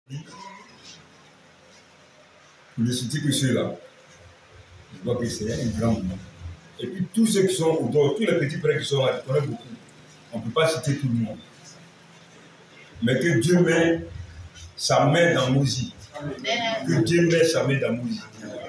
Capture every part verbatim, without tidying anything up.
Pour ne citer que ceux-là, je vois que c'est un grand moment. Et puis tous ceux qui sont autour, tous les petits frères qui sont là, je connais beaucoup. On ne peut pas citer tout le monde. Mais que Dieu met sa main dans Moïse. Que Dieu met sa main dans Moïse.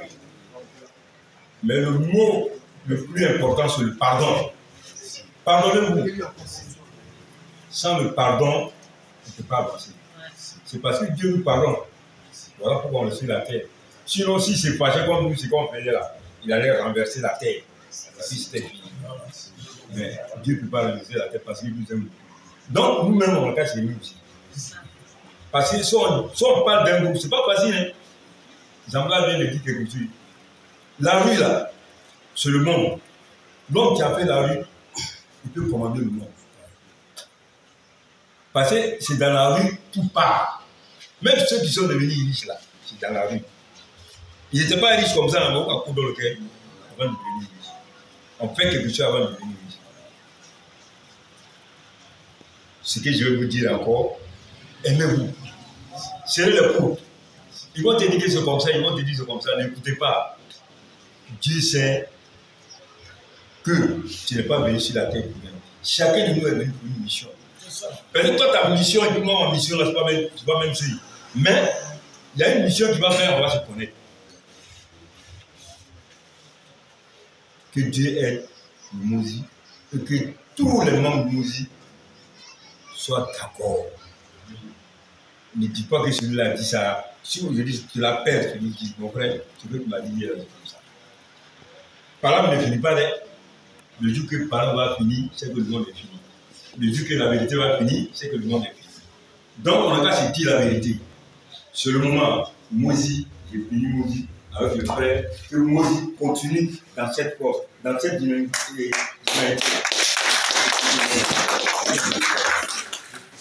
Mais le mot le plus important, c'est le pardon. Pardonnez-vous. Sans le pardon, on ne peut pas avancer. C'est parce que Dieu nous pardonne. Voilà pourquoi on est sur la terre. Sinon, si c'est fâché comme nous, c'est qu'on faisait là, il allait renverser la terre. Si c'était fini. Mais Dieu ne peut pas renverser la terre parce qu'il nous aime. Donc, nous-mêmes, on cache les nous aussi. Parce que si on, si on parle d'un groupe, ce n'est pas facile. Hein? Jean-Claude vient de dire quelque chose. La rue, là, c'est le monde. L'homme qui a fait la rue, il peut commander le monde. Parce que c'est dans la rue, tout part. Même ceux qui sont devenus riches, là, c'est dans la rue. Ils n'étaient pas riches comme ça, mais on a coupé dans le cœur avant de devenir riches. On fait quelque chose avant de devenir riches. Ce que je vais vous dire encore, aimez-vous. C'est le coup. Ils vont te dire que c'est comme ça, ils vont te dire que c'est comme ça, n'écoutez pas. Dieu sait que tu n'es pas venu sur la terre pour rien. Chacun de nous est venu pour une mission. Peut-être toi, ta mission et puis moi, ma mission, là, c'est pas même, c'est pas même sûr. Mais il y a une mission qui va faire, on va se connaître. Que Dieu aide le Mozi et que tous les membres de Mozi soient d'accord. Ne dis pas que celui-là dit ça. Si aujourd'hui tu l'appelles, celui qui dit, mon frère, tu veux que tu m'as dit comme ça. Parole ne finit pas d'être. Le jour que parole va finir, c'est que le monde est fini. Le jour que la vérité va finir, c'est que le monde est fini. Donc on a qu'à se dire la vérité. C'est le moment où Mozi, j'ai fini Mozi avec le frère, que Mozi continue dans cette force, dans cette dynamique.